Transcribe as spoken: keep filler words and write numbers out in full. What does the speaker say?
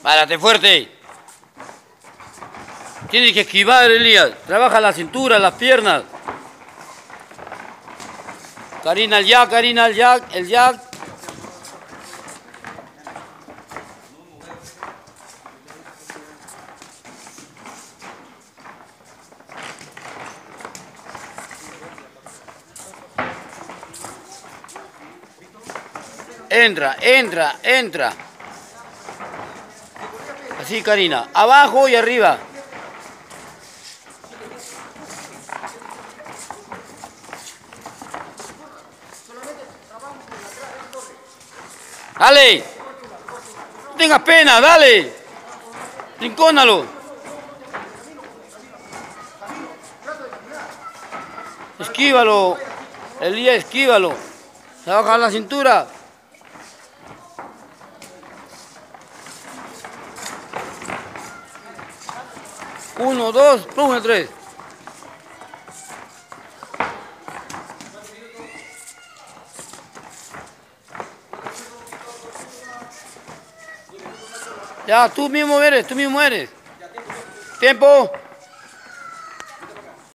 Párate fuerte. Tienes que esquivar, Elías. Trabaja la cintura, las piernas. Karina, el jack, Karina, el jack, el jack. Entra, entra, entra. Así, Karina. Abajo y arriba. Dale. No tengas pena, dale. Rincónalo. Esquívalo. Elías, esquívalo. Trabaja la cintura. Uno, dos, uno, tres. Ya, tú mismo eres, tú mismo eres. Tiempo.